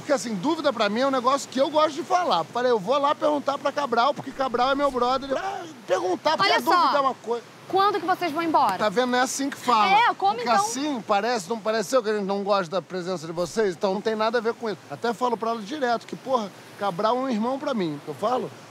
porque assim, dúvida pra mim é um negócio que eu gosto de falar. Falei, eu vou lá perguntar pra Cabral, porque Cabral é meu brother. Pra perguntar, porque Olha a dúvida só. é uma coisa. Quando que vocês vão embora? Tá vendo? Não é assim que fala. É, como porque então? assim, parece, não pareceu que a gente não gosta da presença de vocês? Então não tem nada a ver com isso. Até falo pra ela direto que, porra, Cabral é um irmão pra mim. Eu falo.